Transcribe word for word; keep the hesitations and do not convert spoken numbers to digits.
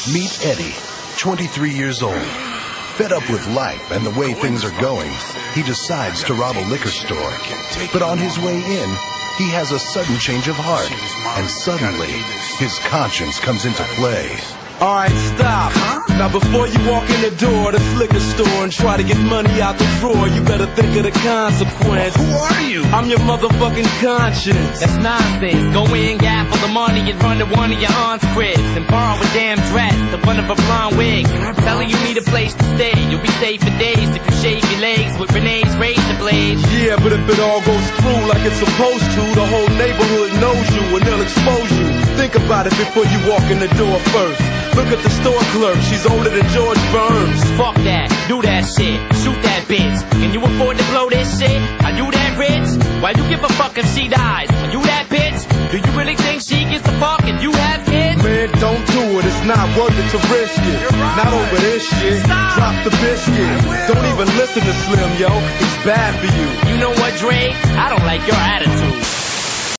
Meet Eddie, twenty-three years old. Fed up with life and the way things are going, he decides to rob a liquor store. But on his way in, he has a sudden change of heart, and suddenly, his conscience comes into play. Alright, stop. Now before you walk in the door of this liquor store and try to get money out the drawer, you better think of the consequence. Who are you? I'm your motherfucking conscience. That's nonsense. Go in, gaffle the money and run to one of your aunt's cribs and borrow a damn dress, the one of a blonde wig. Tell her you need a place to stay. You'll be safe for days if you shave your legs with Renee's razor blades. Yeah, but if it all goes through like it's supposed to, the whole neighborhood knows you and they'll expose you. Think about it before you walk in the door first. Look at the store clerk, she's older than George Burns. Fuck that, do that shit, shoot that bitch. Can you afford to blow this shit? Are you that rich? Why you give a fuck if she dies? Are you that bitch? Do you really think she gets a fuck if you have kids? Man, don't do it, it's not worth it to risk it. Right. Not over this shit, stop. Drop the biscuit. Don't even listen to Slim, yo, he's bad for you. You know what, Dre? I don't like your attitude.